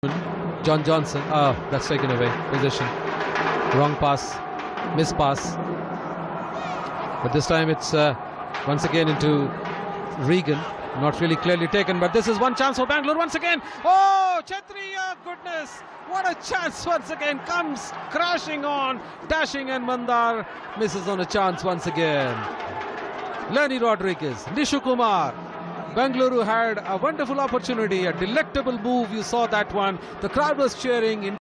John Johnson. Oh, that's taken away. Possession. Wrong pass. Miss pass. But this time it's once again into Regan. Not really clearly taken, but this is one chance for Bangalore once again. Oh, Kshatriya, goodness. What a chance once again. Comes crashing on, dashing, and Mandar misses on a chance once again. Lenny Rodriguez, Nishu Kumar. Bengaluru had a wonderful opportunity, a delectable move. You saw that one. The crowd was cheering.